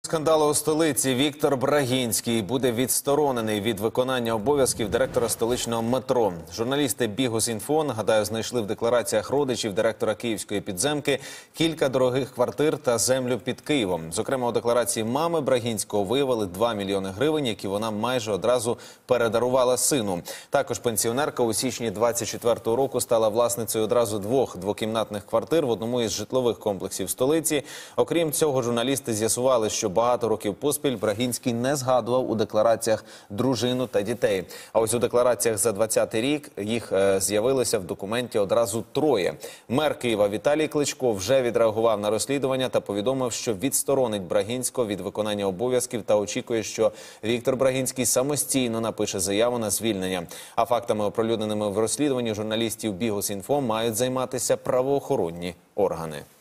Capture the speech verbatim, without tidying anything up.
Скандалу у столиці. Віктор Брагінський буде відсторонений від виконання обов'язків директора столичного метро. Журналісти Bihus.info, нагадаю, знайшли в деклараціях родичів директора київської підземки кілька дорогих квартир та землю під Києвом. Зокрема, у декларації мами Брагінського виявили два мільйони гривень, які вона майже одразу передарувала сину. Також пенсіонерка у січні двадцять четвертого року стала власницею одразу двох двокімнатних квартир в одному із житлових комплексів столиці. Окрім цього, журналісти з'ясували, що багато років поспіль Брагінський не згадував у деклараціях дружину та дітей. А ось у деклараціях за двадцятий рік їх е, з'явилося в документі одразу троє. Мер Києва Віталій Кличко вже відреагував на розслідування та повідомив, що відсторонить Брагінського від виконання обов'язків та очікує, що Віктор Брагінський самостійно напише заяву на звільнення. А фактами, оприлюдненими в розслідуванні журналістів Bihus.info, мають займатися правоохоронні органи.